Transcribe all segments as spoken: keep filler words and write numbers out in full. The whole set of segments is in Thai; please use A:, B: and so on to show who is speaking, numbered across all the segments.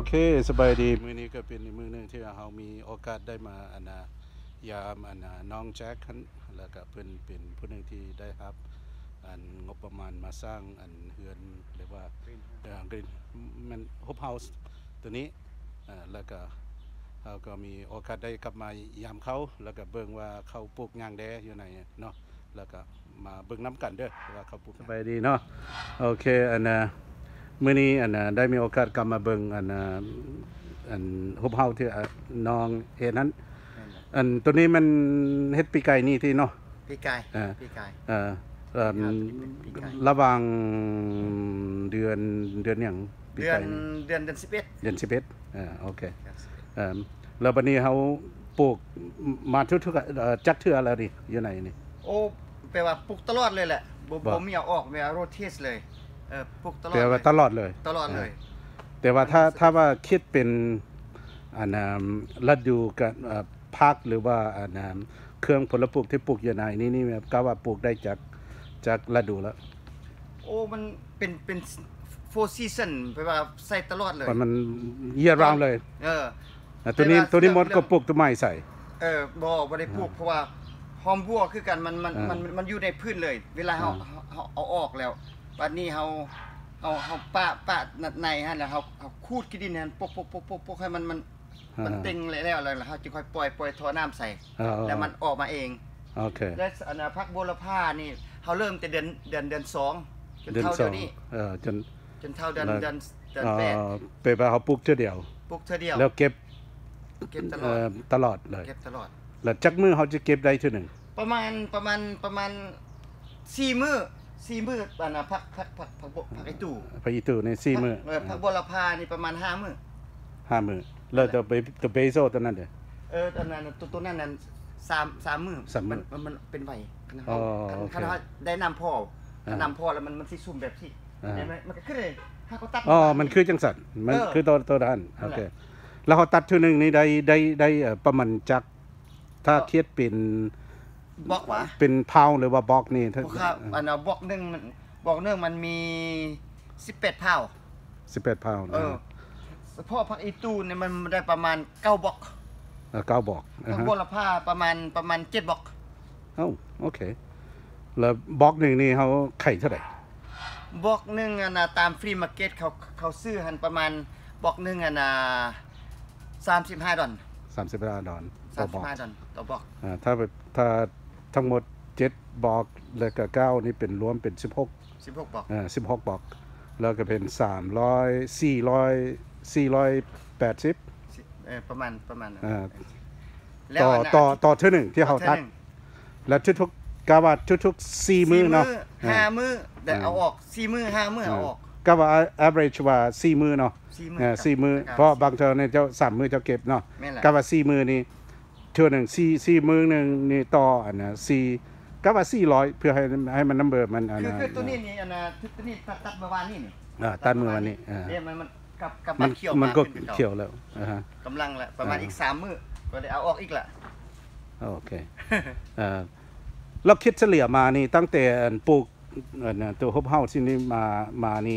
A: เคสบายดีมื้อนี้ก็เป็นมื้อนึงที่เรามีโอกาสได้มาอันน่ะยามอันน่ะน้องแจ็คแล้วก็เพิ่นเป็นผู้นึงที่ได้รับอันงบประมาณมาสร้างอันเฮือนเรียกว่าเอ่อกรีนมันฮอบเฮาส์ตัวนี้อ่าแล้วก็เราก็มีโอกาสได้กลับมายามเขาแล้วก็เบิ่งว่าเขาปลูกหยังแดอยู่ไหนเนาะแล้วก็มาเบิ่งนํกันเด้อว่าเขาปลูกสบายดีเนาะโอเคอันน่ะมื้อนี้อันน่ะได้มีโอกาสกลับมาเบิ่งอันน่ะอันฮอบเฮาส์ที่น้องเฮ็ดนั้นอันตัวนี้มันเฮ็ดปีไก่นี่ที่เนาะ
B: ปีกาย
A: อ่า
B: ปีกาย
A: เอ่อเอ่อระหว่างเดือนเดือนหยังปี
B: เดือ
A: ไก่
B: น
A: นี่
B: เดือนเดือนสิบเอ็ด
A: เดือนสิบเอ็ดอ่าโอเคเอ่อแล้วบัดนี้เฮาปลูกมาทุกๆเอ่อจักเทื่อแล้วนี่อยู่ไหนนี่
B: โอ้แปลว่าปลูกตลอดเลยแหละบ่
A: บ่
B: บ่มีเอาออกไม่เอาโรเทสเลยเออปลูกตลอด
A: แปลว่าตลอดเลย
B: ตลอดเลย
A: แต่ว่าถ้าถ้าว่าคิดเป็นอันน่ะฤดูการเอ่อภาคหรือว่าอันน่ะเครื่องผลปลูกที่ปลูกอยู่ไหนนี่นี่ก็ว่าปลูกได้จากจากฤดูแล้ว
B: โอ้มันเป็นเป็นfour season แปลว่าใส่ตลอดเลย
A: มัน year round เลย
B: เออ
A: ตัวนี้ตัวนี้มดก็ปลูกต้นไม้ใส่
B: เออบ่บ่ได้ปลูกเพราะว่าหอมบัวคือกันมันมันมันมันอยู่ในพื้นเลยเวลาเฮาเฮาเอาออกแล้วบัดนี้เฮาเฮาเฮาปะปะในหั่นแล้วเฮาเฮาคูดขี้ดินหั่นปกๆๆๆให้มันมันมันเต็งแล้วแล้วเฮาจึงค่อยปล่อยปล่อยท่อน้ำใส่แล้วมันออกมาเอง
A: โอเค
B: และอันน่ะผักโหระพานี่เฮาเริ่มแต่เดือนเดือนเดือนสองจนเท่าเดี๋ยวนี้
A: เออจน
B: จนเท่าเดือนเดือนเดือนแปด
A: เอ่อไปว่าเฮาปลูกเทื่อเดียว
B: ปลูกเทื่อเดียว
A: แล้วเก็บ
B: เก็บตลอด
A: เอ่อตลอดเลย
B: เก็บตลอด
A: แล้วจักมื้อเฮาจะเก็บได้เทื่อนึง
B: ประมาณประมาณประมาณสี่มื้อสี่มื้ออันน่ะผักผักผักผักผักไอ้ตู่
A: ผักอีตู่นี่สี่มื้อ
B: เออผักโหระพานี่ประมาณห้ามื้อ
A: ห้ามื้อแล้วตัวไปตัวเบโซตัวนั้นเด้อ
B: เออตอนนั้นตัวตัวนั้นนั้นสาม สามมื้อมันมันเป็นไว้คันเฮาคันเฮาได้น้ำพอถ้าน้ำพอแล้วมันมันสิซุ่มแบบที่เห็นมั้ยมันก็คือเลยถ้าเขาตัด
A: อ๋อมันคือจังซั่นมันคือตัวตัวนั้นโอเคแล้วเขาตัดเทื่อนึงนี่ได้ได้ได้ประมาณจักถ้าเทียบเป็น
B: บล็อกวะ
A: เป็นพาวหรือว่าบล็อกนี่
B: ถ้าอันน่ะบล็อกนึงมันบล็อกนึงมันมีสิบแปดพาว
A: สิบแปดพาว
B: เออเฉพาะผักอีตูเนี่ยมันได้ประมาณเก้าบล็อก
A: เออเก้าบล็อก
B: ผักโหระพาประมาณประมาณเจ็ดบล็อก
A: เอ้าโอเคแล้วบล็อกนึงนี่เฮาไข่เท่าใด
B: บล็อกนึงอ่ะนะตามฟรีมาร์เก็ตเขาเขาซื้อหันประมาณบล็อกนึงอ่ะนะสามสิบห้าดอล
A: สามสิบห้าดอล
B: ต่อบล็อกสามสิบห้าดอลต่อบล็อก
A: อ่าถ้าถ้าทั้งหมดเจ็ดบล็อกแล้วก็เก้านี่เป็นรวมเป็นสิบหก
B: สิบหกบล็อก
A: อ่าสิบหกบล็อกแล้วก็เป็นสามร้อย สี่ร้อย สี่ร้อยแปดสิบ
B: เออประมาณประมาณ
A: อ่าต่อต่อต่อเทื่อนึงที่เฮาตัดแล้วทุกๆกะว่าทุกๆสี่มื้อเนาะ
B: ห้ามื้อแต่เอาออกสี่มื้อห้ามื้อเอาออก
A: ก็ว่า average ว่าสี่มื้อเนาะเออสี่มื้อเพราะบางเทื่อเนี่ยเจ้าสามมื้อเจ้าเก็บเนาะก็ว่าสี่มื้อนี่เทื่อนึงสี่ สี่มื้อนึงนี่ต่ออันน่ะสี่ก็ว่าสี่ร้อยเพื่อให้ให้มันนัมเบอร์มันอัน
B: น่ะคือตัวนี้นี่อันน่ะตัวนี้ตัดเมื่อวานนี้นี่
A: อ่าตัดเมื่อวานนี้อ่า
B: เนี่ยมันมันกลับกลับมาเขียว
A: มันก็เขียวแล้วอ่าฮะ
B: กำลังแล้วประมาณอีกสามมื้อก็ได้เอาออกอีกละ
A: โอเคเอ่อเราคิดเฉลี่ยมานี่ตั้งแต่ปลูกอันน่ะตัวฮอบเฮาส์ที่นี่มามานี่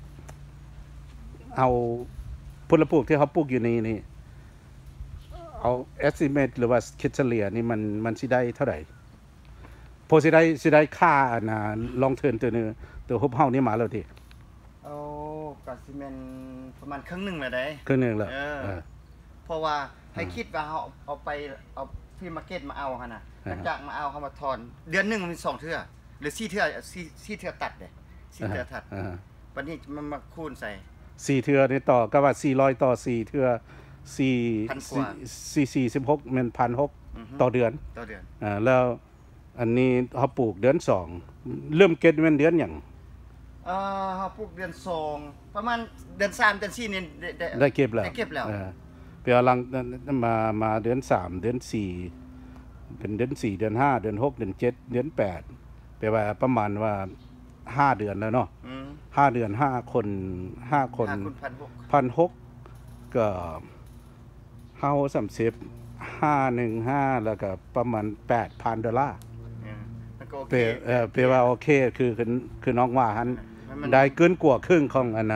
A: เอาผลปลูกที่เขาปลูกอยู่นี่นี่เอา estimate หรือว่าคิดเฉลี่ยนี่มันมันสิได้เท่าไหร่พอสิได้สิได้ค่าอันน่ะลองเทิร์นตัวนึงตัวฮอบเฮาส์นี่มาแล้วติ
B: เอาก็สิแม่นประมาณครึ่งนึงแล้วได้
A: ครึ่งนึงแล้ว
B: เออเพราะว่าให้คิดว่าเฮาเอาไปเอาฟรีมาร์เก็ตมาเอาหั่นน่ะหลังจากมาเอาเฮามาถอนเดือนนึงมีสองเทื่อหรือสี่เทื่อสี่ สี่เทื่อตัดเด้สี่เทื่อตัดวันนี้มันมาคูณใส่
A: สี่เทื่อนี่ต่อก็ว่าสี่ร้อยต่อสี่เทื่อสี่ สี่ สี่สิบหกมัน หนึ่งพันหกร้อย ต่อเดือน
B: ต่อเดือน
A: อ่าแล้วอันนี้เฮาปลูกเดือนสองเริ่มเก็บมันเดือนหยัง
B: เอ่อเฮาปลูกเดือนสองประมาณเดือนสามเดือนสี่นี่ได้
A: ได้เก็บแล้ว
B: ได้เก็บแล้ว
A: เออไปเอาหลังมามาเดือนสามเดือนสี่เป็นเดือนสี่เดือนห้าเดือนหกเดือนเจ็ดเดือนแปดแปลว่าประมาณว่าห้าเดือนแล้วเนาะ
B: อืม
A: ห้าเดือนห้าคนห้าคน
B: ห้าคูณ หนึ่งพันหกร้อย
A: หนึ่งพันหกร้อย ก็เฮาสามสิบ ห้าสิบห้าแล้วก็ประมาณ แปดพัน ดอลลาร์
B: อืมมันก็โอเค
A: เออแปลว่าโอเคคือคือคือน้องว่าหั่นได้เกินกว่าครึ่งของอันน่ะ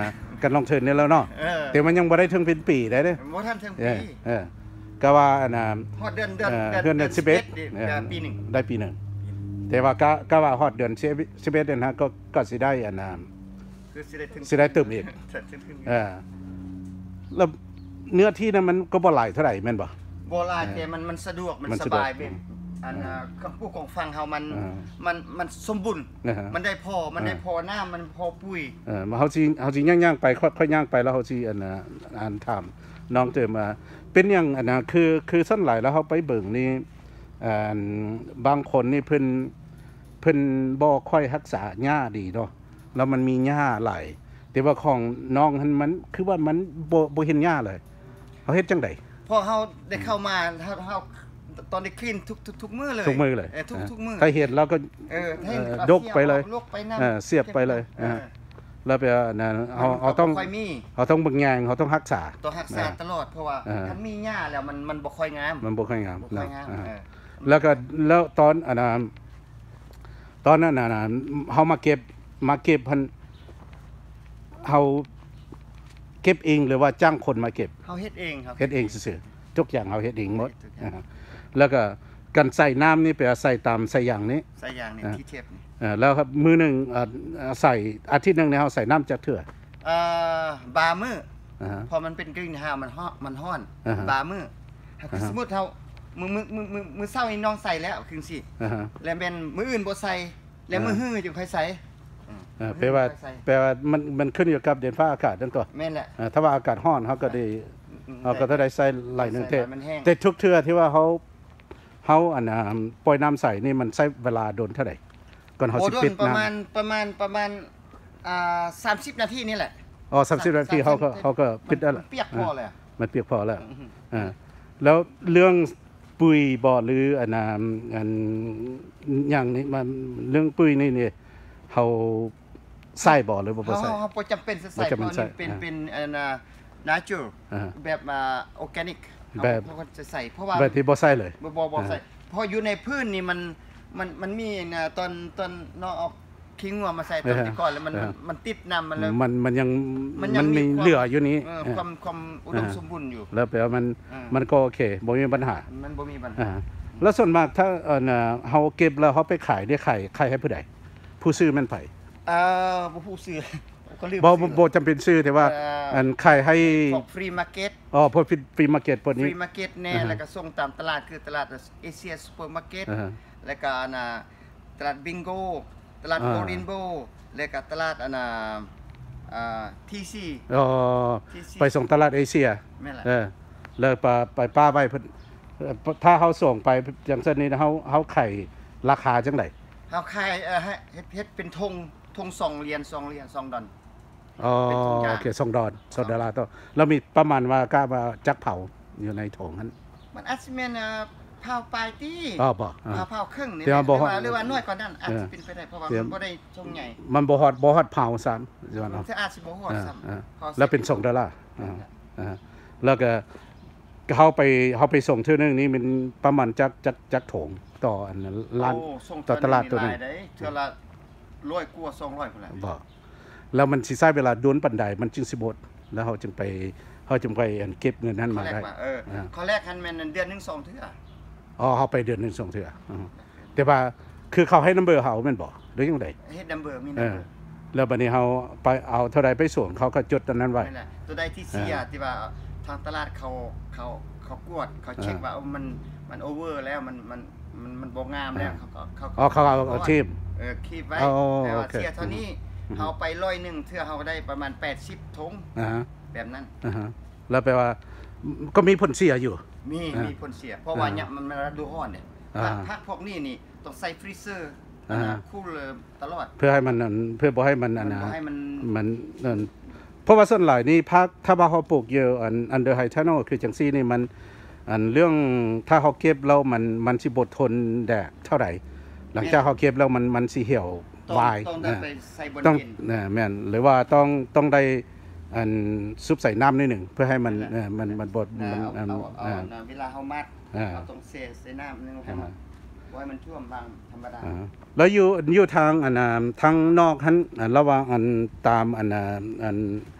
A: กันลองเทินนี่แล้วเนาะ
B: เออ
A: แต่มันยังบ่ได้ถึงเป็นปีได้เด้
B: บ่ทันถึง
A: เอ
B: ปี
A: อเออก็ว่าอันน่ะ
B: ฮอดเดือนเดือน
A: เอ่อเดือนเดือนสิบเอ็ด
B: ดื
A: เออ
B: ปีหนึ่ง
A: ได้ปีหนึ่งแต่ว่าก็ก็ว่าฮอดเดือนสิบเอ็ดเนี่ยนะก็ก็สิได้อันน่ะ
B: คือสิได้ถึง
A: สิได้เติมอีก
B: ถึงถึง
A: เออแล้วเนื้อที่นั้นมันก็บ่หลายเท่าไหร่แม่นบ่
B: บ่หลายแต่มันมันสะดวกมัน
A: มัน
B: ส
A: สะดวก
B: บายแบบอันน่ะคำพูดของฟังเฮามัน
A: อ่า
B: มันมันสมบูรณ์
A: นะฮะ
B: มันได้พอมันได้
A: อ่า
B: พอน้ำมันพอปุ๋ย
A: เออมาเฮาสิเฮาสิย่างๆไปค่อยๆย่างไปแล้วเฮาสิอันน่ะอ่านถามน้องเจอมาเป็นหยังอันน่ะคือคือซั่นหลายแล้วเฮาไปเบิ่งนี่อ่าบางคนนี่เพิ่นเพิ่นบ่ค่อยรักษาหญ้าดีเนาะแล้วมันมีหญ้าหลายแต่ว่าของน้องหันมันคือว่ามันบ่บ่เห็นหญ้าเลยเฮาเฮ็ดจังได๋
B: พอเฮาได้เข้ามาเฮาเฮาตอนได้คลีนทุกทุกทุกมื้อเลย
A: ทุกมื้อเลย
B: เออทุกทุกมื้อ
A: ถ้าเฮ็ดเราก็
B: เออให้
A: เอ่อ
B: เอา
A: ยกไปเลย
B: ลกไปน้ำ
A: เออเสียบไปเลย
B: เออ
A: อ่า แล้วไปอันนั้นเฮา
B: มัน
A: เฮาต้อง
B: บ่ค่อยมี
A: เฮาต้องเบิ่งแยงเฮาต้องรักษา
B: ต้องรักษาตลอดเพราะว่า
A: อ่า
B: ถ้ามีหญ้าแล้วมันมันบ่ค่อยงาม
A: มันบ่ค่อยงาม
B: บ่ค่อยงาม
A: อ่า
B: เออ
A: แล้วก็แล้วตอนอันนั้นตอนนั้นน่ะนะเฮามาเก็บมาเก็บเพิ่นเฮาเก็บเองหรือว่าจ้างคนมาเก็บ
B: เฮาเฮ็ดเองครับ
A: เฮ็ดเองซื่อๆทุกอย่างเฮาเฮ็ดเองหมด
B: ทุกอย่าง
A: อ่าแล้วก็การใส่น้ำนี่ไปใส่ตามใส่อย่างนี้
B: ใส่ยางนี่
A: อ่า
B: ที่เทียบนี่
A: เอ่อแล้วครับมื้อหนึงเอ่อใส่อาทิตย์หนึงเนี่ยเฮาใส่น้ำจักเทื่อ
B: เอ่อบามื้อ
A: อ่าฮะ
B: พอมันเป็นกรีนเฮาส์มันฮ้อนมันฮ้อน
A: อ่าฮะ
B: บามื้อถ้าคือ
A: อ่าฮะ
B: สมมุติเฮามื้อมื้อมื้อมื้อมื้อเช้านี่น้องใส่แล้วคือสิ
A: อ่าฮะ
B: แล้วแม่นมื้ออื่นบ่ใส่แล้วมื้อ
A: อ่า
B: ฮื้อจึงค่อยใส่
A: เอ่อแปลว่าแปลว่ามันมันขึ้นอยู่กับเดือนฟ้าอากาศนั่นตัว
B: แม่นแหละ
A: เอ่อถ้าว่าอากาศร้อนเฮาก็ได้เฮาก็ได้ใส่ไหลายหนึง
B: ใส่
A: เท
B: มันแห้ง
A: แต่ทุกเทื่อที่ว่าเฮาเฮาอันน่ะปล่อยน้ำใส่นี่มันใช้เวลาโดนเท่าใดก่อนเฮา
B: โอ้
A: สิ
B: โด
A: ปิ
B: น
A: ด
B: ประ
A: น้ำ
B: มาณประมาณประมาณอ่าสามสิบนาทีนี่แหละ
A: อ๋อสามสิบนาทีเขาก็เขาก็ปิดได้
B: มัน
A: แล้ว
B: เปียกพอเลยอะ
A: มันเปียกพอแล้ว
B: อือฮึ
A: อ่าแล้วเรื่องปุ๋ยบ่หรืออันน่ะอันอย่างนี้มันเรื่องปุ๋ยนี่นี่เฮาใส่บ่หรือบ่บ่
B: เฮา
A: ใส่
B: เฮาบ่จำเป็นจะใส่
A: บ่
B: เพ
A: จำเป็น
B: ราะ
A: ใส่
B: นี่เป็น
A: อ่า
B: เป็นอันน่ะ nature
A: อ่า
B: แบบอ่า organic
A: แบบ
B: เฮาก็จะใส่เพราะว่า
A: แบบที่บ่ใส่เลย
B: บ่บ่บ่
A: อ่า
B: ใส่เพราะอยู่ในพื้นนี่มันมันมันมีนะตอนตอนน้องเอาขี้งัวมาใส่ตอน
A: อ่า
B: ที่ก่อนแล้วมัน
A: อ่า
B: มันมันติดน้ำมันเลย
A: มันมันยัง
B: มันยั
A: มั
B: ง
A: น
B: มี
A: มี
B: ความ
A: เหลืออยู่นี้
B: เออ
A: เออ
B: ความความอุดม
A: อ่า
B: สมบูรณ์อยู่
A: แล้วแปลว่ามัน
B: อ่ามั
A: มันก็โอเคบ่มีปัญหา
B: มันบ่มีปัญหา
A: อ่าแล้วส่วนมากถ้าเอ่อน่ะเฮาเก็บแล้วเฮาไปขายได้ขายขายให้ผู้ใดผู้ซื้อแม่นไผ
B: เอ่อบ่ฮู้ชื่อก็ลืม
A: บ่
B: ชื่
A: บ่
B: อ
A: บ่จำเป็นซื้อแต่ว่า
B: เอ่ออั
A: อันขายให้
B: พวกฟรีมาร์เก็ต
A: อ๋อพวกฟรีมาร์เก็ตพวก
B: ฟ
A: นี้
B: รีมาร์เก็ตแน่
A: อ่าฮะ
B: แล้วก็ส่งตามตลาดคือตลาดเอเชียซูเปอร์มาร์เก็ต
A: อ่าฮะ
B: แล้วก็อันน่ะตลาดบิงโกตลาด
A: อ่า
B: โอรินโบแล้วก็ตลาดอันน่ะอ่า ที ซี
A: อ๋อ
B: ที่
A: ไปส่งตลาดเอเชีย
B: แม่นล่ะ
A: เออแล้วไปไปป้าไว้เพิ่นเอ่อถ้าเฮาส่งไปจังซั่นนี้เฮาเฮาขายราคาจังได๋
B: เฮาขายเอ่อให้เฮ็ดเฮ็ดเป็นธงธงสองเหรียญสองเหรียญสองดอล
A: อ๋อ
B: เป็นถุงยาง
A: โอเคส่งดอนส่งดอลลาร์ต่อแล้วมีประมาณว่ากล้าว่าจักเผาอยู่ในถุงนั้น
B: มันอาจสิแม่นอ่าเผาปลายตี
A: อ๋อบ่อ่า
B: เผาเผาครึ่งนี่
A: เดี๋ยว
B: แหละห
A: บ่
B: รือ
A: ฮอด
B: ว่าหรือว่าน้อยกว่านั้นอาจ
A: เออ
B: จะเป็นไปได้เพราะว่า
A: เดี๋ยว
B: มันบ่ได้ทรงใหญ่
A: มันบ่ฮอดบ่ฮอดเผาซ้ำย้อนเอา
B: มันอาจสิบ่ฮอด
A: อ่า
B: ซ้ำ
A: อ่า
B: พอ
A: แล้วเป็นส่งดอลลาร์อ่าอ่าแล้วก็เขาไปเขาไปส่งเทื่อนึงนี้มันประมาณจักจักจักถุงต่ออันนั้นล้าน
B: โอ้ส่ง
A: ต่อตลาดตัวนึง
B: หลายได้เทื่อละร้อยกว่าสองร้อยพุ่นแหละ
A: บ่แล้วมันสิใช้เวลาโดนปานใดมันจึงสิหมดแล้วเขาจึงไปเขาจึงไปอันเก็บเงินนั้น
B: ข้อ
A: มา
B: แรก
A: ได้
B: ว่าเออ
A: อ่า
B: ข้อแรกคันแม่นเดือนหนึงสองเทื่อ
A: อ๋อเขาไปเดือนหนึงสองเทื่ออือแต่ว่าคือเขาให้นัมเบอร์เขาแม่นบ่หรือจังได
B: เฮ็ดนัมเบอร์มี
A: เอ
B: นัม
A: อ
B: เบอร์
A: แล้วบัดนี้เฮาไปเอาเท่าใดไปส่งเขาก็จดอันนั้นไว้
B: นั่นแหละตัวใดที่เสียที่ว่าทางตลาดเขาเขาเขากวดเขาเช็คว่าเออมันมันโอเวอร์แล้วมันมันมันมันบ่งามแล้วเขาก็เขา
A: อ๋อเขาเอาเอาทีม
B: เออคีบไว้
A: อ๋อ
B: แต่ว่า
A: โอเค
B: เสียเท่านี้
A: อืม
B: เอาไปร้อยหนึงเทื่อเฮาได้ประมาณแปดสิบถุง
A: อ่าฮะ
B: แบบนั้น
A: อ่าฮะแล้วแปลว่าก็มีผลเสียอยู่
B: มี
A: อ่ามี
B: มีผลเสีย เพราะว่า
A: อ่า
B: เนี่ยมันมันฤดูร้อนเนี่ย
A: อ่า
B: ผักผักพวกนี้นี่ต้องใส่ฟรีเซอร์
A: อ่า
B: นะคูลเลยตลอด
A: เพื่อให้มันอันเพื่อบ่ให้มันอัน
B: มัน
A: นะ
B: บ่ให้มัน
A: มันนั่นเพราะว่าส่วนหลายนี่ภาคถ้าว่าเขาปลูกเยอะอันอันเดอร์ไฮทานอลคือจังซี่นี่มันอันเรื่องถ้าเขาเก็บแล้วมันมันสิบ่ทนแดดเท่าไหร่หลังจากเขาเก็บแล้วมันมันสิเหี่ยว
B: ต้อง
A: วาย
B: ต้องได้
A: อ่า
B: ไปใส่บน
A: ต้อง
B: เย็น
A: นะแม่นหรือว่าต้องต้องได้อันซุปใส่น้ำนิดหนึ่งเพื่อให้มัน
B: นั่นแหละ
A: เอ่อมันมันบด
B: นะ
A: มัน
B: เอา
A: อัน
B: เอาเอา
A: อ่า
B: นะเวลาเฮามัด
A: อ่า
B: เราต้องเซใส่น้ำนึงให้มันบ่ให้มันท่วมบางธรรมดา
A: อ่าแล้วอยู่อยู่ทางอันน่ะทางนอกหันอ่าระหว่างอันตามอันน่ะอัน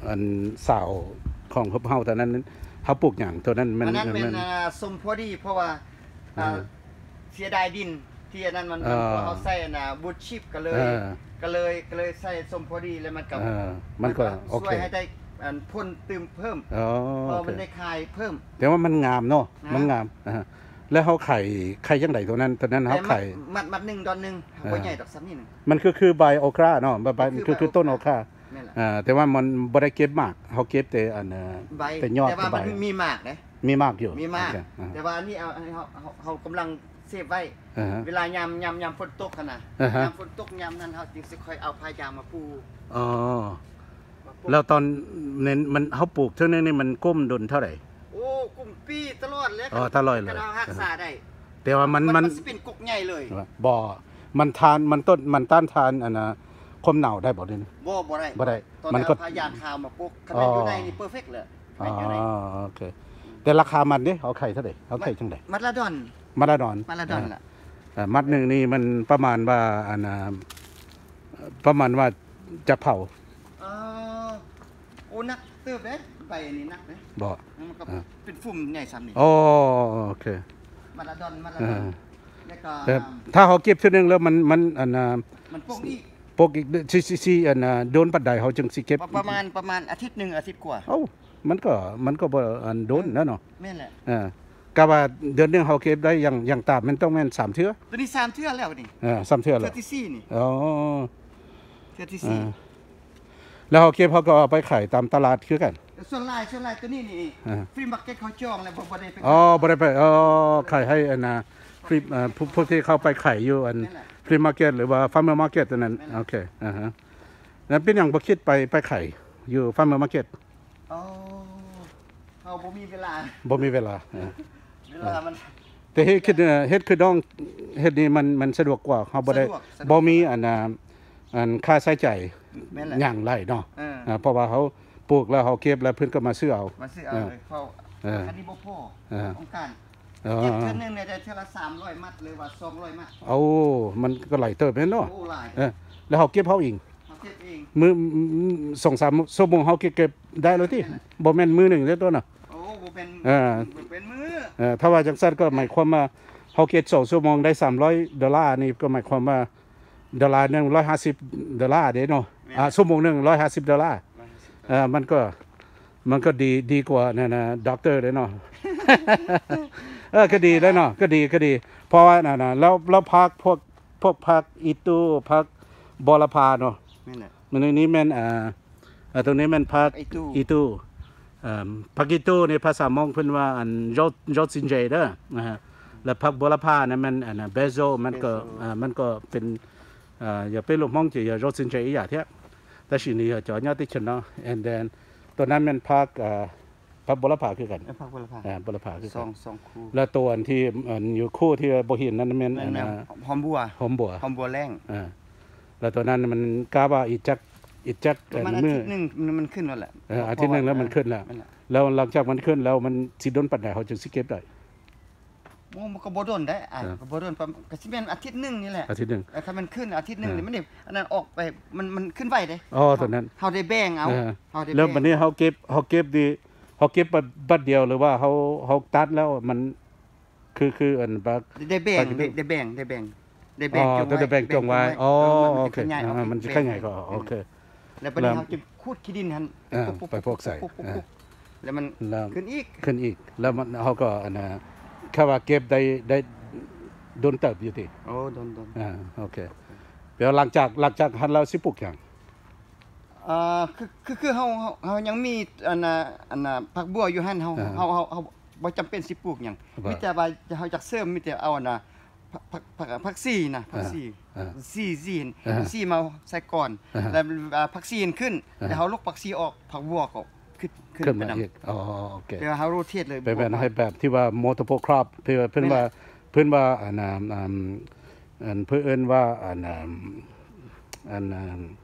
A: อันสาวของเฮาเท่านั้นเฮาปลูกหยังตัวนั้นมัน
B: อันนั้นเป็น
A: มัน
B: อ่าสมพอดีเพราะว่าอ่า
A: อ่า
B: เสียดายดินที่อันนั้นมัน
A: อ่า
B: พอเอาใส่น่ะบูทชิปก็เลย
A: อ่า
B: ก็เลยก็เลยใส่สมพอดีแล้วมันก็
A: เออมันก็โอ
B: ช่
A: เค
B: วยให้ได้อันพ่นตึมเพิ่ม
A: อ๋อ
B: เออ
A: โอเค
B: มันได้คายเพิ่ม
A: แต่ว่ามันงามเนาะ
B: นะ
A: มันงามอ่าแล้วเฮาไข่ไข่จังไดตัวนั้นตัวนั้นเฮาไข่
B: มัดมัดหนึ่งดอนหนึ่ง
A: อ่า
B: บ่ใหญ่ดอกซ้ำนี่หนึง
A: มันคือคือใบโอคราเนาะใบใบ
B: มันคื
A: คือ
B: อ
A: คือ
B: ใบ
A: ต้นโอ
B: โอ
A: ค
B: ค
A: รา
B: รา นั่นแหละ
A: อ่าแต่ว่ามันบ่ได้เก็บมากเฮาเก็บแต่อันเอ่อ
B: ใบ
A: แต่ยอด
B: แต่ว่า
A: ใบ
B: มันมีหมากนะ
A: มีมากอยู่
B: มีมาก
A: โอเคอ่า
B: แต่ว่าอันนี้เอาอันนี้เขาเขาเขากำลังเซฟไว้
A: อ่าฮะ
B: เวลายามยามยามฝนตกกันนะ
A: อ่าฮะ
B: ยามฝนตกยามนั้นเขาจึงสิค่อยเอาพายางมาปู
A: อ๋อ
B: มาปู
A: แล้วตอนเน้นมันเฮาปลูกเท่านี้นี่มันก้มดนเท่าไหร่
B: โอ้กุ้มปีตลอดเลย
A: อ๋อตลอดเลย
B: กันเอารักษาได้
A: แต่ว่ามันมัน
B: สิเป็นกกใหญ่เลย
A: บ่มันทานมันต้นมันต้านทานอันน่ะความหนาวได้บ่เด้นี่
B: บ่บ่ได้
A: บ่ได้
B: ตอน
A: มั
B: นั้น น
A: ก็
B: เอาพายางขาวมาปุกคันแม่นอยู่
A: อ๋อ
B: ในนี่เพอร์เฟกต์เลย
A: อ๋อ
B: แม่นอยู่ใน
A: โอเคแต่ราคามันเด้เอาไข่เท่าใดเอาไข่จังได๋
B: มัดละดอน
A: มาราดอน
B: มัดละดอนล่ะ
A: อ่ามัดหนึงนี่มันประมาณว่าอันน่ะประมาณว่าจักเผา
B: เออโอ้นักเติบเด้ใบอันนี้นักเด้
A: บ่
B: มันก็
A: อ่า
B: เป็นฝุ่มใหญ่ซ้ำนี่
A: อ๋อโอเค
B: มัดละดอนมัดละ
A: อ่า
B: ดอนแล้วก็
A: แต่ถ้าเขาเก็บชุดหนึงแล้วมันมันอันน่ะ
B: มันพวกนี้
A: ปกอีกสิสิสิอันน่ะโดนปัดใดเขาจึงสิเก็บ
B: ประมาณประมาณอาทิตย์หนึ่งอาทิตย์กว่า
A: เอ้ามันก็มันก็บ่อันโดนนะเนาะ
B: แม่นแหละ
A: อ่าก็ว่าเดือนหนึงเขาเก็บได้อย่างอย่างตามมันต้องแม่นสามเทื่อ
B: ตัวนี้สามเทื่อแล้วนี่
A: อ่าสามเทื่อ
B: เทื่
A: แล้
B: อ
A: ว
B: ที่สี่นี่
A: อ๋อ
B: เทื่อที่
A: อ่า
B: สี่
A: แล้วเขาเก็บเขาก็เอาไปขายตามตลาดคือกัน
B: แล้วส่วนลายส่วนลายตัวนี้นี่
A: อ่า
B: ฟรีมาร์เก็ตเขาจองแล้วบ่บ่ได้ไป
A: อ๋อบ่ได้ไปอ๋อขายให้อันน่ะฟรีอ่าพวกพวกที่เข้าไปขายอยู่อัน
B: นั่นแหละ
A: ฟรีมาร์เก็ตหรือว่าฟาร์มเมอร์มาร์เก็ตตัวนั้น
B: นั่นแหละ
A: โอเคอ่าฮะแล้วเป็นหยังบ่คิดไปไปขายอยู่ฟาร์มเมอร์มาร์เก็ต
B: อ๋อเฮาบ่มีเวลา
A: บ่มีเวลาอ่า
B: เวลามัน
A: แต่เฮ็ดคือเอ่อเฮ็ดคือน้องเฮ็ดนี่มันมันสะดวกกว่าเฮาบ่ได้
B: สะดวกสะดวก
A: บ่มีอันน่ะอันค่าใช้จ่าย
B: แม่นแหละ
A: หยังไรเนาะ
B: เออ
A: อ่าเพราะว่าเขาปลูกแล้วเขาเก็บแล้วเพิ่นก็มาซื้อเอา
B: มาซื้อเอาเลยเขา
A: เออ
B: อันนี้บ่พอ
A: เออ
B: ต้องการ
A: อ๋อ
B: เก็บเทื่อนึงเนี่ยได้เทื่อละสามร้อยมัดหรือว่าสองร้อยมัด
A: เอามันก็ไหลเติบแม่นเนาะ
B: โอ้หลาย
A: เออแล้วเขาเก็บเขาเอง
B: เขาเก็บเอง
A: มือสองสามชั่วโมงเขาเก็บเก็บได้แล้วติบ่แม่นมือหนึงเด้อตัวน่ะ
B: โอ้บ่เป็น
A: เออ
B: บ่เป็นมือ
A: เออถ้าว่าจังซั่นก็หมายความว่าเขาเก็บสองชั่วโมงได้สามร้อยดอลลาร์นี่ก็หมายความว่าดอลลาร์หนึงหนึ่งร้อยห้าสิบดอลลาร์เด้เนาะอ่าชั่วโมงหนึงหนึ่งร้อยห้าสิบดอลลาร์เออมันก็มันก็ดีดีกว่านั่นน่ะด็อกเตอร์เด้เนาะ เออก็ดีแล้วเนาะก็ดีก็ดี เพราะว่าน่ะนะแล้วแล้วพักพวกพวกพักอีตูพักบอลพาเนาะ
B: นั่นแหละ
A: มันในนี้แม่นอ่าอ่าตรงนี้แม่นพัก
B: อีตู
A: อีตูเอ่อพักอีตูในภาษามงเพิ่นว่าอันยอดยอดสินเจเด้อนะฮะแล้วพักบอลพานั้นมันอันน่ะเบโซมันก็อ่ามันก็เป็นอ่าอย่าไปลงมองจะอย่ายอดสินเจอีหยาเถอะแต่สิ่งนี้จอญาติชนเนาะ and then ตัวนั้นแม่นพักอ่าพักบอลพาคือกัน
B: แล้วพักเวลาพัก
A: อ่าบอลพาคือ
B: ส
A: กั
B: อง
A: น
B: สองคู่
A: แล้วตัวอันที่อันอยู่คู่ที่บ่เห็นนั่นแม่น
B: แม่
A: อัน
B: น
A: น่ะ
B: หอมบัว
A: หอมบัว
B: หอมบัวแรง
A: อ่าแล้วตัวนั้นมันกาว่าอีจักอีจัก
B: ประมาณอา
A: มื
B: ทิ
A: อ
B: ตย์หนึงมันมันขึ้นแล้วแหละ
A: เอออาทิตย์หนึงแล้วมันขึ้นแล้ว
B: นั่นแหละ
A: แล้วหลังจากมันขึ้นแล้วมันสิโดนปัดไหนเขาจึงสิเก็บได้
B: โอ้มันก็บ่โดนได้อ่ะ
A: ครับ
B: ก็บ่โดนประมาณก็สิแม่นอาทิตย์หนึงนี่แหละ
A: อาทิตย์หนึง
B: แต่ถ้ามันขึ้นอาทิตย์หนึง
A: เออ
B: นี่มันได้อันนั้นออกไปมันมันขึ้นไวเด้
A: อ๋อตัวนั้น
B: เฮาได้แบ่งเอา
A: เออ
B: เฮาได้
A: แล้ว
B: บ่
A: วันนี้เขาเก็บเขาเก็บดีเขาเก็บบัดบัดเดียวหรือว่าเขาเขาตัดแล้วมันคือคืออันบัก
B: ได้แบ่ง
A: ไปดู
B: ได้ได้แบ่งได้แบ่งได้
A: อ๋
B: แบ่ง
A: อ
B: จง
A: ตัวจะแบ่งจงไว้อ๋อ
B: มัน
A: โอ
B: จะ
A: เค
B: ขยายออก
A: อ่ามันจะแค่ไงก็โอเค
B: แล้วบัดนี้
A: แล้ว
B: เฮาจะขูดขี้ดินหั่น
A: อ่า
B: ปุ๊บๆๆ
A: ไปพวกใส่
B: ปุ๊บๆๆ
A: อ่า
B: แล้วมัน
A: แล้ว
B: ขึ้นอีก
A: ขึ้นอีก แล้วมันเขาก็อันน่ะแค่ว่าเก็บได้ได้โดนเติบอยู่ติ
B: โอ้โดนโดน
A: อ่าโอเคเดี๋ยวหลังจากหลังจากหันเราสิปลูกหยัง
B: อ่าคือคือคือเฮาเฮาเฮายังมีอันน่ะอันน่ะผักบัวอยู่หั่นเฮา
A: อ่า
B: เฮาเฮาเฮาบ่จำเป็นสิปลูกหยัง
A: ว่ามี
B: มีแต่ว่าเฮาจักเสริมมีแต่เอาอันน่ะผักผักผักผักซีน่ะผักซี
A: อ่า
B: ซีซีน
A: อ่า
B: ซีมาใส่ก่อน
A: อ่า
B: แล้วอ่าผักซีนขึ้น
A: อ่า
B: แล้วเฮาลกผักซีออกผักบัวก็ขึ้นขึ้น
A: ขึ้น
B: ไป
A: มา
B: นํ
A: อีกอ๋อโอเค
B: แต่ว่าเฮาโรเทตเลย
A: เป็นแบบให้แบบที่ว่า multiple crop เพื่อเพื่อนว่าเพื่อนว่าอันน่ะอันอันเพื่อเอิ้นว่าอันน่ะอันน่ะ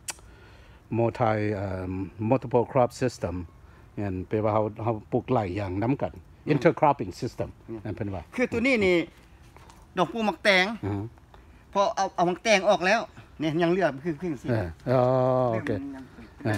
A: multi อ่า multiple crop system อันแปลว่าเฮาเฮาปลูกหลายอย่างนํกัน intercropping system นั่นเพิ่นว่า
B: คือตัวนี้นี่ดอกปูมักแตง
A: อือ
B: พอเอาเอามักแตงออกแล้วเนี่ยยังเหลือคือคือสิ
A: เอออ๋อโอเค
B: มันยังเป็นแบบนี้แหละ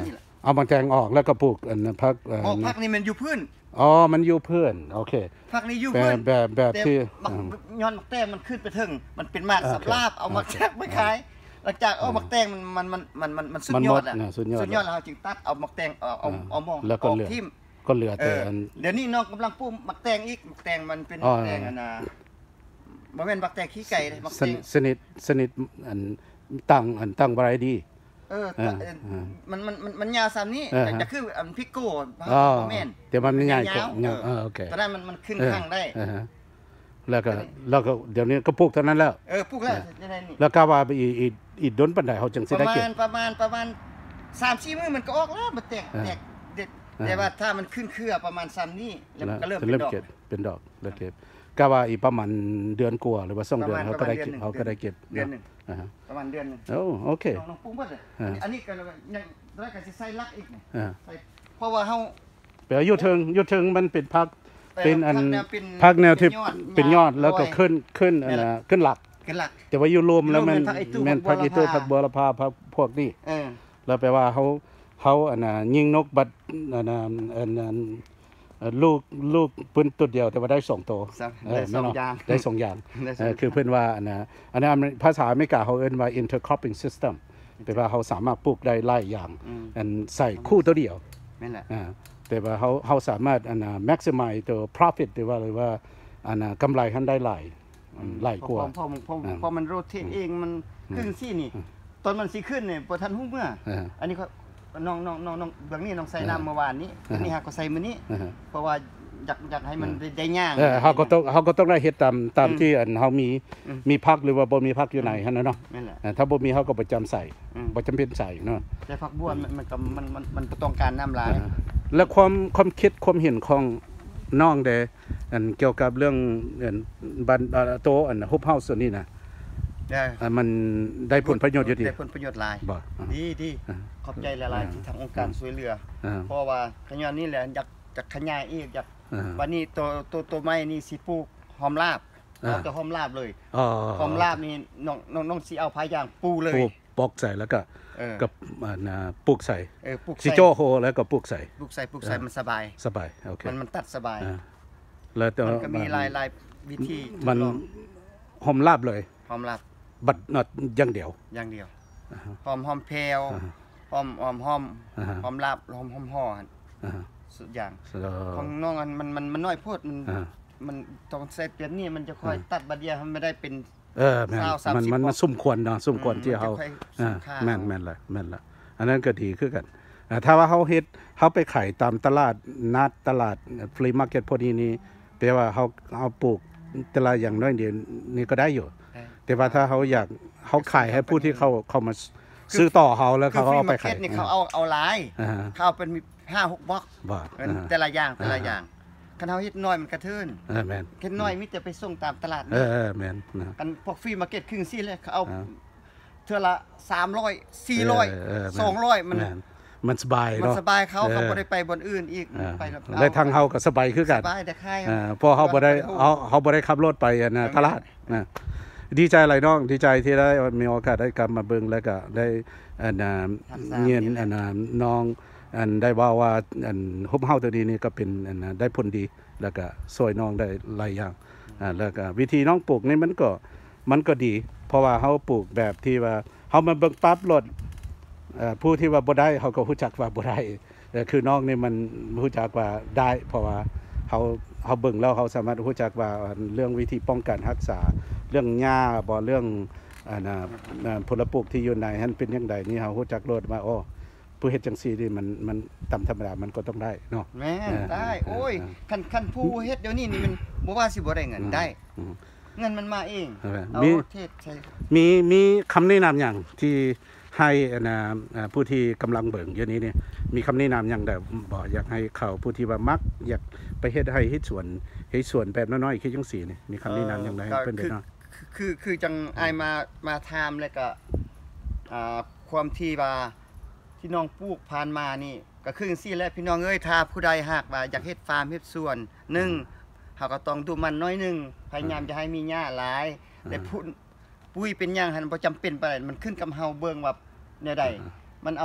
A: เอามาแตงออกแล้วก็ปลูกอันนั้นพักเอ่อ
B: อ๋อผักนี่มันอยู่พื้น
A: อ๋อมันอยู่เพื่อนโอเค
B: ผักนี่อยู่
A: แบ
B: พื้
A: บ
B: น
A: แบบแบบ
B: แต่
A: ที่
B: มัก
A: อืม
B: ย้อนมักแตงมันขึ้นไปถึงมันเป็นมาก
A: โอเค
B: สำลาบเอามา
A: โอเค
B: แทกไม่ขายหลังจากเอามักแตงมันมันมันมันมันสุด
A: มัน
B: ย
A: หม
B: อ
A: ด
B: ดอ่ะ
A: นะสุดยอด
B: สุดยอดแล้วเราจึงตัดเอามักแตงเอาเอาเอามอง
A: แล้วก็
B: ออก
A: เหลือ
B: ทิ่ม
A: ก็เหลือ
B: เอ
A: แต่
B: อ
A: อัน
B: เดี๋ยวนี้น้องกำลังปลูกมักแตงอีกมักแตงมันเป็น
A: อ๋อ
B: มักแตงอันน่ะบ่แม่นมักแตงขี้ไก่เลยมัก
A: ส
B: แต
A: นิ
B: ง
A: ทสนิทสนิทอันตั้งอันตั้งอะไรดี
B: เออ
A: เออ
B: แต่
A: เออ
B: มันมันมันมันยาวซ้ำนี้
A: เออฮะ
B: จะคืออันพิกโก้
A: อ๋อ
B: บ่แม่น
A: แต่มันไม่ใหญ่กว่า
B: ยว
A: เออเออโอเค
B: ตอนนั้นมันมันขึ้น
A: เออ
B: ข้างได้
A: เออฮะแล้วก็แล้วก็เดี๋ยวนี้ก็ปลูกเท่านั้นแล้ว
B: เออปลูกแล้วจะได้นี่
A: แล้วก็ว่าไปอีกอีกอีกดนปันไดเขาจึงสิ
B: ประ
A: ได้
B: มา
A: เก็บ
B: ณประมาณประมาณสามสี่มื้อมันก็ออกแล้วมันแตก
A: เออ
B: แตกเด็ด
A: เออ
B: แต่ว่าถ้ามันขึ้นเครือประมาณซ้ำนี้แล้วมันก็เริ่ม
A: จะ
B: เป็นดอก
A: เก็บเป็นดอกแล้วเก็บก็ว่าอีกประมาณเดือนกว่าหรือว่าสองเดือน
B: ประมาณ
A: เขาก็ได้
B: ประมาณ
A: เก็บ
B: เดือนหนึ่ง
A: เขาก็ได้เก็บ
B: เดือนหนึ่ง
A: อ่าฮะ
B: ประมาณเดือนหนึง
A: โอ้โอเค
B: น้องน้องปรุงเบิดเลย
A: เอออั
B: อันนี้ก็ยังแล้วก็สิใส่ลักอีกนี่
A: อ่า
B: ใส่เพราะว่าเฮา
A: แปลว่าอยู่เทิงอยู่เทิงมันเป็นพัก
B: เอ่อ
A: เป็นอัน
B: พักแนวเป็น
A: พักแนวที่
B: เป็นยอด
A: เป็นยอดแล้วก็
B: ยาว
A: ขึ้นขึ้นอัน
B: นี่แห
A: น่ะ
B: ละ
A: ขึ้นหลัก
B: กันหลัก
A: แต่ว่าอยู่รวมแล้วมัน
B: รวมเป็นพักไอ้ตู้
A: แม่นพักอีตู้
B: พั
A: พั
B: ก
A: ก
B: บั
A: บั
B: ว
A: ว
B: ละ
A: ละ
B: พา
A: พาพักพวกนี้
B: เออ
A: แล้วแปลว่าเขาเขาอันน่ะยิงนกบัดอันน่ะอันนั้นเอ่อลูกลูกปืนตัวเดียวแต่ว่าได้สองตัว
B: สอง
A: เออ
B: ได้สอง
A: แม่นเนะ
B: อย่าง
A: ได้สองอย่าง
B: ได้สอง
A: เออคือเพื่อนว่าอันน่ะอันนั้นภาษาอเมริกาเขาเอิ้นว่า intercropping system แปลว่าเขาสามารถปลูกได้หลายอย่าง
B: อืม
A: อันใส่คู่ตัวเดียว
B: นั่นแหละ
A: อ่าแต่ว่าเขาเขาสามารถอันน่ะ maximize ตัว profit หรือว่าหรือว่าอันน่ะกำไรหันได้หลายอืมหลายกว่า
B: พอพอพอ
A: อ่า
B: พอมันโรเทตเองมันขึ้นซี่นี่ ตอนมันสิขึ้นเนี่ยบ่ทันฮู้เมื่อ
A: อ่า
B: อันนี้ก็น้องน้องน้องน้องเบื้องนี้น้องใส่น้ำเมื่อวานนี้
A: อ่า
B: อันนี้หาก็ใส่มื้อนี้
A: อ่าฮะ
B: เพราะว่าอยากอยากให้มันได้ได้ย่าง
A: เออเขาก็ต้องเขาก็ต้องได้เฮ็ดตามตาม
B: อืม
A: ที่อันเขามี
B: อืม
A: มีพักหรือว่าบ่มีพักอยู่ไหนหั่นน่ะเนาะ
B: นั่นแหละ
A: อ่าถ้าบ่มีเขาก็ประจำใส่
B: อืม
A: บ่จำเป็นใส่เนาะ
B: แต่ผักบัวมันมันก็มันมันมันบ่ต้องการน้ำหลาย
A: อ่าแล้วความความคิดความเห็นของน้องเดอันเกี่ยวกับเรื่องอันบันอ่าโตอันฮุบเฮาส์ตัวนี้นะ
B: ได้
A: อ่ามันได้ผลประโยชน์อยู่ดี
B: ได้ผลประโยชน์หลาย
A: บ่อ่า
B: ดีดี
A: อ่า
B: ขอบใจหลายๆที่ทางองค์การช่วยเหลือ
A: อ่า
B: เพราะว่าขย้อนนี่แหละอยากจะขยายอีกอยาก
A: อ่า
B: วันนี้ตัวตัวตัวไม้นี่สิปลูกหอมลาบ
A: อ่า
B: เอาแต่หอมลาบเลย
A: อ๋อ
B: หอมลาบนี่น้องน้องน้องสิเอาพายางปูเลย
A: ปลูกปอกใส่แล้วก็
B: เออ
A: กับอ่าน่ะปลูกใส่
B: เออปลูก
A: สิ
B: ใส่
A: โจโฮแล้วก็ปลูกใส่
B: ปลูกใส่ปลูกใส่มันสบาย
A: สบายโอเค
B: มันมันตัดสบาย
A: อ่าแล้วแต่
B: มันก็มีหลายหลายวิธีทด
A: มัน
B: ลอง
A: หอมลาบเลย
B: หอมลาบ
A: บัดนอดอย่างเดียว
B: อย่างเดียว
A: อ่าฮะ
B: หอมหอมแพรว
A: อ่าฮะ
B: หอมหอมหอม
A: อ่าฮะ
B: หอมลาบหอมหอมห่อหั่น
A: อ่าฮะ
B: สุดอย่าง
A: แล้ว
B: ของน้องอันมันมันมันน้อยโพดมัน
A: อ่า
B: มันต้องใส่เปลี่ยนนี่มันจะค่อย
A: อ่า
B: ตัดบัดเดียวมันไม่ได้เป็น
A: เออแม่น
B: เศร้าสาม
A: มัน
B: สิบ
A: มัน
B: กว่า
A: มันสมควรเนาะสมควรที่เขา
B: มันจะค่อย
A: อ่า
B: สมค่า
A: แม่นแม่นละแม่นละอันนั้นก็ดีคือกันอ่าถ้าว่าเขาเฮ็ดเขาไปขายตามตลาดนัดตลาดฟรีมาร์เก็ตพอดีนี่แปลว่าเขาเอาปลูกแต่ละอย่างน้อยเดียวนี่ก็ได้อยู่
B: เออ
A: แต่ว่าถ้าเขาอยากเขาขายให้ผู้ที่เขาเขามาซื้อต่อเขาแล้ว
B: คือ
A: เขา
B: ฟรี
A: เอาไป
B: มาร์
A: ขา
B: เก็
A: ย
B: ตนี่เขาเอาเอาหลาย
A: อ่าฮะ
B: เขาเอาเป็นมีห้าหกบล็อก
A: บ่
B: เออ
A: อ่า
B: แต่ละอย่างแต่ละ
A: อ่า
B: อย่างคันเฮาเฮ็ดน้อยมันกระเทิน
A: เออแม่น
B: เฮ็ดน้อยมีแต่ไปส่งตามตลาด
A: เอ
B: นี่
A: อเออแม่นนะ
B: กันพวกฟรีมาร์เก็ตครึ่งซี่เลยเขาเอา
A: อ่า
B: เทื่อละสามร้อย สี่ร้อย
A: เออเออแม่น
B: สองร้อยมัน
A: แมันสบาย
B: มัน
A: เนาะ
B: สบายเขา
A: เออ
B: เขาบ่ได้ไปบนอื่นอีก
A: อ่า
B: ไปแล้ว
A: และทางเฮาก็สบายคือกัน
B: สบายแต่ค่าย
A: อ่าเพอเขาบ่ได้เอาเขาบ่ได้ขับรถไปอะนะตลาดนะดีใจหลายน้องดีใจที่ได้มีโอกาสได้กลับมาเบิ่งแล้วก็ได้อันน่ะเงียนอันน่ะน้องอันได้ว่าว่าอันฮุบเฮาตัวนี้นี่ก็เป็นอันน่ะได้ผลดีแล้วก็ช่วยน้องได้หลายอย่างอ่าแล้วก็วิธีน้องปลูกนี่มันก็มันก็ดี เพราะว่าเฮาปลูกแบบที่ว่าเฮามาเบิ่งปั๊บรถเอ่อผู้ที่ว่าบ่ได้เขาก็รู้จักว่าบ่ได้แต่คือน้องนี่มันรู้จักว่าได้ เพราะว่าเขาเขาเบิ่งแล้วเขาสามารถรู้จักว่าเรื่องวิธีป้องกันรักษาเรื่องหญ้าบ่เรื่องอ่านะอ่าผลปลูกที่อยู่ในนั้นเป็นจังไดนี่เขารู้จักโลดว่าโอ้ผู้เฮ็ดจังซี่นี่มันมันตามธรรมดามันก็ต้องได้เนาะ
B: แม่น
A: เออ
B: ได้
A: เออ
B: โอ้ย
A: เออ
B: คันคันผู้เฮ็ดเดี๋ยวนี้นี่มันบ่ว่าสิบ่ได้เงินได้
A: อืม
B: เงินมันมาเอง
A: เออ
B: เอา
A: มี
B: เทศใช้
A: มีมีคำแนะนำอย่างที่ให้อันน่ะอ่าผู้ที่กำลังเบิ่งอยู่นี้เนี่ยมีคำแนะนำอย่างใดบ่อยากให้เขาผู้ที่ว่ามักอยากไปเฮ็ดให้เฮ็ดสวนเฮ็ดสวนแบบน้อยๆคือจังซี่นี่มีคำแนะนำอย่างไรให้เพิ่นได้เนาะ
B: คือคือคือจังอายมามาถามแล้วก็อ่าความที่ว่าที่น้องปลูกผ่านมานี่ก็คือจังซี่แหละพี่น้องเอ้ยถ้าผู้ใดหากว่าอยากเฮ็ดฟาร์มเฮ็ดสวนหนึ่งเฮาก็ต้องดูมันน้อยหนึงพยายามจะให้มีหญ้าหลายแต่พุ่นปุ๋ยเป็นหยังหั่นบ่จำเป็นปานใดมันขึ้นกับเฮาเบิ่งว่าแนวใดมันเอา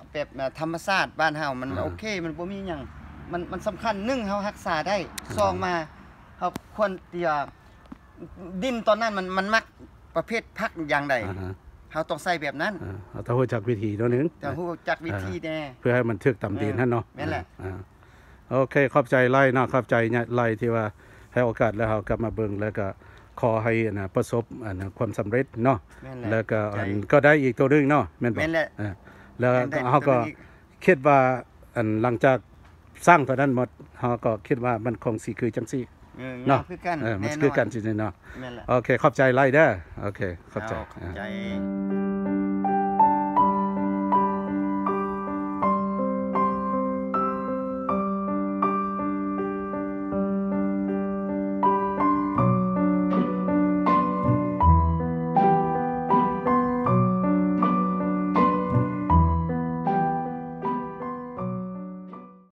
B: แบบอ่าธรรมชาติบ้านเฮามัน
A: อ่า
B: โอเคมันบ่มีหยังมันมันสำคัญหนึ่งเฮารักษาได้สองมาเฮาควรที่จะดินตอนนั้นมันมันมักประเภทผักอย่างใด
A: อ่าฮะ
B: เฮาต้องใส่แบบนั้น
A: อ่าเอาต้องรู้จักวิธีตัวหนึง
B: แต่ฮู้จักวิธีแน่
A: เพื่อให้มันถึกตามดินหั่นเนาะ
B: แม่นแหละ
A: อ่าโอเคขอบใจไล่เนาะขอบใจเนี่ยไล่ที่ว่าให้โอกาสแล้วเฮากลับมาเบิ่งแล้วก็ขอให้อันน่ะประสบอันน่ะความสำเร็จเนาะ
B: แม่นแหละ
A: แล้วก็
B: ใจ
A: อันก็ได้อีกตัวหนึงเนาะแม่นบ่
B: แม่นแหละ
A: อ่าแล้ว
B: แม่นได้
A: เฮาก็
B: ตัวหนึ่งอีก
A: คิดว่าอันหลังจากสร้างตัวนั้นหมดเฮาก็คิดว่ามันคงสิคือจังซี่
B: เออ
A: เนาะ
B: งามคือกัน
A: เออมัน
B: แน่นอน
A: คือกันสิเนาะ
B: แม่นแหละ
A: โอเคขอบใจไล่เด้อโอเคขอบใจ
B: เอาขอบ
A: อ่า
B: ใจ